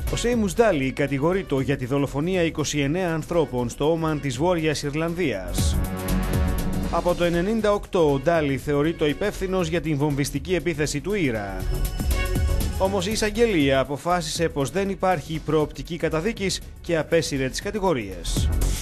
Ο Σέιμους Ντάλι κατηγορείται για τη δολοφονία 29 ανθρώπων στο Όμαν της Βόρειας Ιρλανδίας. Από το 1998 ο Ντάλι θεωρείται υπεύθυνος για την βομβιστική επίθεση του Ήρα. Όμως η εισαγγελία αποφάσισε πως δεν υπάρχει προοπτική καταδίκης και απέσυρε τις κατηγορίες.